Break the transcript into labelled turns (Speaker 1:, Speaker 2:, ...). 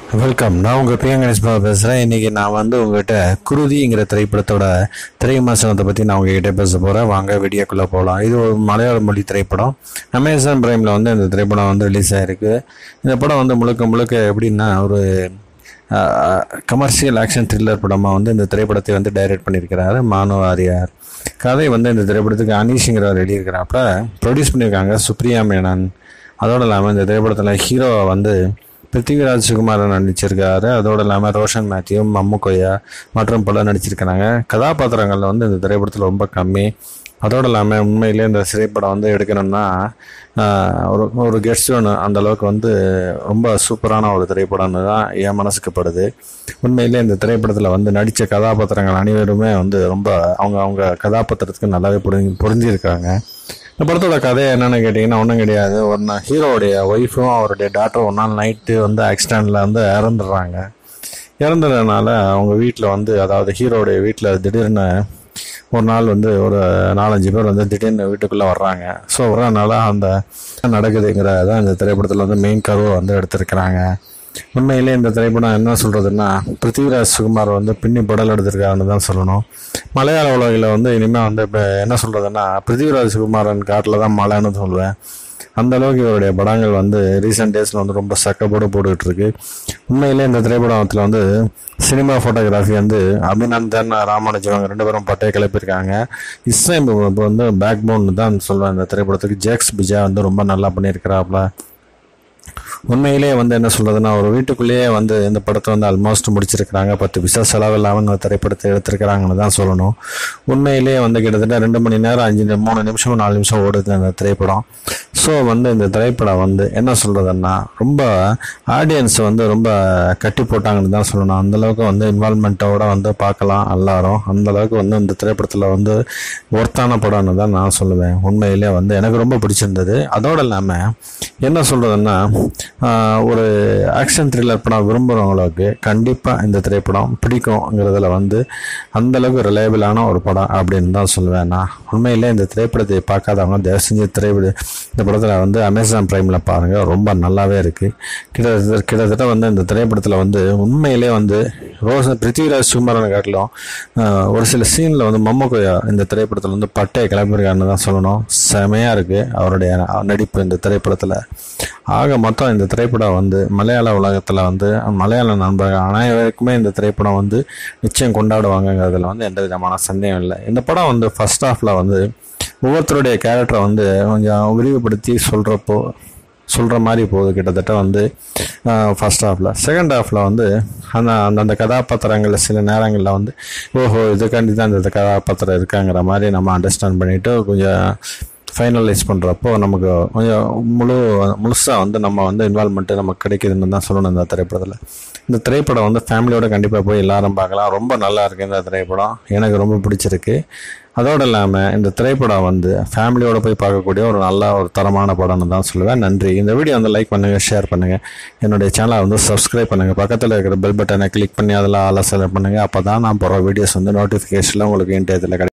Speaker 1: Welcome. நான் உங்கள் பிரியங்கணேஷ் பாபா பேசுகிறேன். இன்றைக்கி நான் உங்கள்கிட்ட குருதிங்கிற திரைப்படத்தோட திரை விமர்சனத்தை பற்றி நான் உங்ககிட்ட பேச போகிறேன். வாங்க வீடியோக்குள்ளே போகலாம். இது ஒரு மலையாள மொழி திரைப்படம். அமேசான் பிரைமில் இந்த திரைப்படம் ரிலீஸ் ஆகிருக்கு. இந்த படம் முழுக்க முழுக்க எப்படின்னா ஒரு கமர்ஷியல் ஆக்ஷன் த்ரில்லர் படமாக இந்த திரைப்படத்தை டைரக்ட் பண்ணியிருக்கிறாரு மானு வாரியார். கதை இந்த திரைப்படத்துக்கு அனீஷுங்கிறவர் எழுதியிருக்கிறாப்புல. ப்ரொடியூஸ் பண்ணியிருக்காங்க சுப்ரியா மேனன். அதோடு இல்லாமல் இந்த திரைப்படத்தில் ஹீரோவை பிருத்திவிராஜ் சுகுமாரன் நடிச்சிருக்காரு. அதோடு இல்லாமல் ரோஷன் மேத்யூ, மம்முக்கொய்யா மற்றும் பல நடிச்சிருக்கிறாங்க. கதாபாத்திரங்கள் இந்த திரைப்படத்தில் ரொம்ப கம்மி. அதோடு இல்லாமல் உண்மையிலே இந்த திரைப்படம் எடுக்கணும்னா ஒரு கெஸ்ட் வேணும். அந்தளவுக்கு ரொம்ப சூப்பரான ஒரு திரைப்படம்னு தான் என் மனசுக்கு படுது. உண்மையிலே இந்த திரைப்படத்தில் நடித்த கதாபாத்திரங்கள் அனைவருமே ரொம்ப அவங்க கதாபாத்திரத்துக்கு நல்லாவே புரிஞ்சிருக்காங்க. இந்த படத்தோட கதை என்னென்னு கேட்டிங்கன்னா ஒன்றும் கிடையாது. ஒரு ஹீரோவுடைய ஒய்ஃபும் அவருடைய டாக்டரும் ஒரு நாள் நைட்டு ஆக்சிடெண்ட்டில் இறந்துடுறாங்க. இறந்ததுனால அவங்க வீட்டில் அதாவது ஹீரோடைய வீட்டில் திடீர்னு ஒரு நாள் ஒரு 4-5 பேர் திடீர்னு வீட்டுக்குள்ளே வர்றாங்க. ஸோ வர்றதுனால அந்த நடக்குதுங்கிறதான் இந்த திரைப்படத்தில் மெயின் கருவை எடுத்திருக்கிறாங்க. உண்மையிலே இந்த திரைப்படம் என்ன சொல்கிறதுன்னா, பிருத்திவிராஜ் சுகுமார் பின்னி படல் எடுத்திருக்காருன்னு தான் சொல்லணும். மலையாள உலகில் இனிமேல் இப்போ என்ன சொல்கிறதுன்னா, பிருத்திவிராஜ் சுகுமாரன் காட்டில் தான் மழைன்னு சொல்லுவேன். அந்தளவுக்கு இவருடைய படங்கள் ரீசெண்ட் டேஸில் ரொம்ப சக்கப்போடு போட்டுக்கிட்டு. உண்மையிலே இந்த திரைப்படத்தில் சினிமா ஃபோட்டோகிராஃபி அபிநந்தன், ராமானுஜம் அவங்க 2 பேரும் பட்டையை கிளப்பியிருக்காங்க. இஸ்லாம் பேக் போன் தான் சொல்லுவேன். இந்த திரைப்படத்துக்கு ஜேக்ஸ் பிஜா ரொம்ப நல்லா பண்ணியிருக்கிறாப்புல. உண்மையிலே என்ன சொல்கிறதுனா, ஒரு வீட்டுக்குள்ளேயே இந்த படத்தை ஆல்மோஸ்ட் முடிச்சிருக்கிறாங்க. 10 பைசா செலவில்லாமல் இந்த திரைப்படத்தை எடுத்திருக்கிறாங்கன்னு தான் சொல்லணும். உண்மையிலே கிட்டத்தட்ட 2 மணி நேரம் 3 நிமிஷம் 4 நிமிஷம் ஓடுது அந்த திரைப்படம். ஸோ இந்த திரைப்படம் என்ன சொல்கிறதுன்னா, ரொம்ப ஆடியன்ஸ் ரொம்ப கட்டி போட்டாங்கன்னு தான் சொல்லணும். அந்தளவுக்கு இன்வால்மெண்ட்டோட பார்க்கலாம் எல்லாரும். அந்தளவுக்கு இந்த திரைப்படத்தில் ஒர்த்தான படம்னு தான் நான் சொல்லுவேன். உண்மையிலே எனக்கு ரொம்ப பிடிச்சிருந்தது. அதோடு இல்லாமல் என்ன சொல்கிறதுன்னா, ஒரு ஆக்ஷன் த்ரில்லர் படம் விரும்புகிறவங்களுக்கு கண்டிப்பாக இந்த திரைப்படம் பிடிக்கும்ங்கிறதுல அந்தளவுக்கு ரிலையபிளான ஒரு படம் அப்படின்னு தான் சொல்லுவேன் நான். உண்மையிலே இந்த திரைப்படத்தை பார்க்காதவங்க தயவு செஞ்சு இந்த படத்தில் அமேசான் பிரைமில் பாருங்கள். ரொம்ப நல்லாவே இருக்குது. கிட்டத்தட்ட இந்த திரைப்படத்தில் உண்மையிலே பிருத்திவிராஜ் சுகுமாரனை காட்டிலும் ஒரு சில சீனில் மம்முக்கொய்யா இந்த திரைப்படத்தில் பட்டையை கிளம்பியிருக்காருன்னு தான் சொல்லணும். செமையாக இருக்குது அவருடைய நடிப்பு இந்த திரைப்படத்தில். ஆக மொத்தம் இந்த திரைப்படம் மலையாள உலகத்தில் மலையாள நண்பர்கள் அனைவருக்குமே இந்த திரைப்படம் நிச்சயம் கொண்டாடுவாங்கங்கிறதுல எந்த விதமான சந்தேகம் இல்லை. இந்த படம் ஃபர்ஸ்ட் ஹாஃபில் ஒவ்வொருத்தருடைய கேரக்டரை கொஞ்சம் விரிவுபடுத்தி சொல்கிற மாதிரி போகுது. கிட்டத்தட்ட ஃபர்ஸ்ட் ஹாஃபில். செகண்ட் ஹாஃபில் அந்த கதாபாத்திரங்களில் சில நேரங்களில் ஓஹோ இதுக்காண்டி தான் இந்த கதாபாத்திரம் இருக்காங்கிற மாதிரி நம்ம அண்டர்ஸ்டாண்ட் பண்ணிவிட்டு கொஞ்சம் ஃபைனலைஸ் பண்ணுறப்போ நமக்கு கொஞ்சம் முழுசாக நம்ம இன்வால்மெண்ட்டு நமக்கு கிடைக்குதுன்னு தான் சொல்லணும். இந்த திரைப்படத்தில் இந்த திரைப்படம் ஃபேமிலியோட கண்டிப்பாக போய் எல்லாரும் பார்க்கலாம். ரொம்ப நல்லா இருக்குது இந்த திரைப்படம். எனக்கு ரொம்ப பிடிச்சிருக்கு. அதோடு இல்லாமல் இந்த திரைப்படம் ஃபேமிலியோடு போய் பார்க்கக்கூடிய ஒரு ஒரு தரமான படம்னு தான் சொல்லுவேன். நன்றி. இந்த வீடியோ லைக் பண்ணுங்கள், ஷேர் பண்ணுங்கள். என்னுடைய சேனலை சப்ஸ்கிரைப் பண்ணுங்கள். பக்கத்தில் இருக்கிற பெல் பட்டனை கிளிக் பண்ணி அதில் ஆல் செலக்ட் பண்ணுங்கள். அப்போ தான் நான் போகிற வீடியோஸ் நோட்டிஃபிகேஷனில் உங்களுக்கு இன்டர்நெட்டில்